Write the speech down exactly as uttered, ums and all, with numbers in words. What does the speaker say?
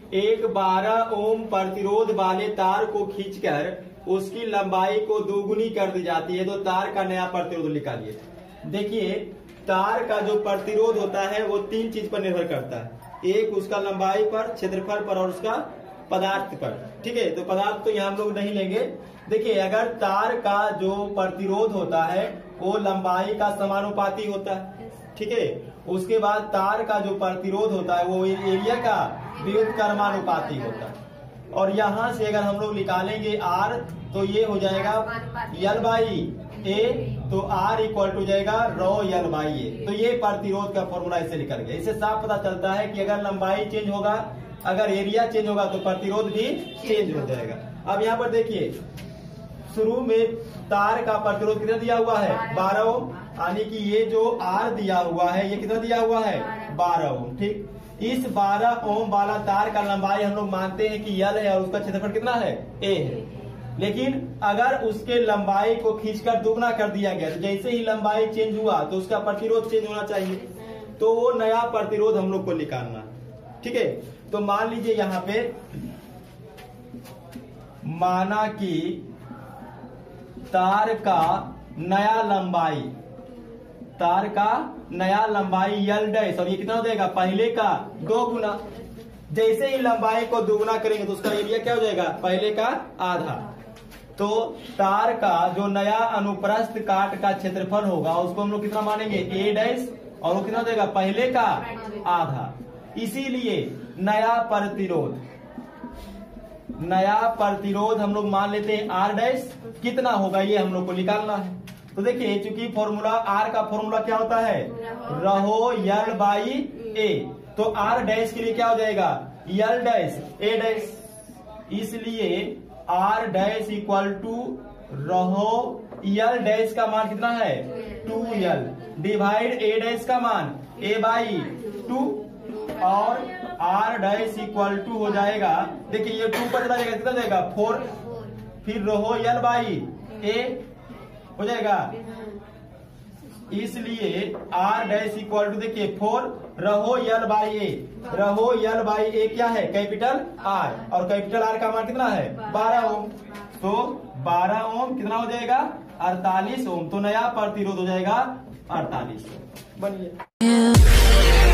एक बारह ओम प्रतिरोध वाले तार को खींचकर उसकी लंबाई को दोगुनी कर दी जाती है तो तार का नया प्रतिरोध निकालिए। देखिए, तार का जो प्रतिरोध होता है वो तीन चीज पर निर्भर करता है, एक उसका लंबाई पर, क्षेत्रफल पर और उसका पदार्थ पर। ठीक है, तो पदार्थ तो यहाँ हम लोग नहीं लेंगे। देखिए, अगर तार का जो प्रतिरोध होता है वो लंबाई का समानुपाती होता है, ठीक है, उसके बाद तार का जो प्रतिरोध होता है वो एरिया का व्युत्क्रमानुपाती होता है। और यहाँ से अगर हम लोग निकालेंगे आर तो ये हो जाएगा यल बाई ए, तो आर इक्वल टू जाएगा रो यल बाई ए। तो ये प्रतिरोध का फॉर्मूला इससे निकल गया। इससे साफ पता चलता है कि अगर लंबाई चेंज होगा, अगर एरिया चेंज होगा तो प्रतिरोध भी चेंज हो जाएगा। अब यहाँ पर देखिए, शुरू में तार का प्रतिरोध कितना दिया हुआ है, बारह ओम, यानी कि ये जो आर दिया हुआ है ये कितना दिया हुआ है, बारह ओम। ठीक, इस बारह ओम वाला तार का लंबाई हम लोग मानते हैं कि यल है और उसका क्षेत्रफल कितना है, ए है। लेकिन अगर उसके लंबाई को खींचकर दुगना कर दिया गया तो जैसे ही लंबाई चेंज हुआ तो उसका प्रतिरोध चेंज होना चाहिए, तो वो नया प्रतिरोध हम लोग को निकालना। ठीक है, तो मान लीजिए यहाँ पे माना कि तार का नया लंबाई, तार का नया लंबाई यल डैश, और ये कितना हो जाएगा, पहले का दो गुना। जैसे ही लंबाई को दोगुना करेंगे तो उसका एरिया क्या हो जाएगा, पहले का आधा। तो तार का जो नया अनुप्रस्थ काट का क्षेत्रफल होगा उसको हम लोग कितना मानेंगे, ए डैश, और वो कितना देगा, पहले का आधा। इसीलिए नया प्रतिरोध, नया प्रतिरोध हम लोग मान लेते हैं आर डैश, कितना होगा ये हम लोग को निकालना है। तो देखिए, चूंकि फॉर्मूला आर का फॉर्मूला क्या होता है, रहो यल बाई ए, तो आर डैश के लिए क्या हो जाएगा, यल डैश ए डैश। इसलिए R dash equal to rho L dash का मान कितना है, two L, divide A dash का मान ए बाई टू, और आर डैश इक्वल टू हो जाएगा, देखिए ये टू पर चला जाएगा, कितना जाएगा, फोर, फिर रहो यल बाई ए हो जाएगा। इसलिए आर डैश इक्वल टू देखिए फोर, रहो यल बाई ए, रहो यल बाई ए क्या है, कैपिटल आर, और कैपिटल आर का मान कितना है, बारह ओम। तो बारह ओम कितना हो जाएगा, अड़तालीस ओम। तो नया प्रतिरोध हो जाएगा अड़तालीस ओम। बनिए।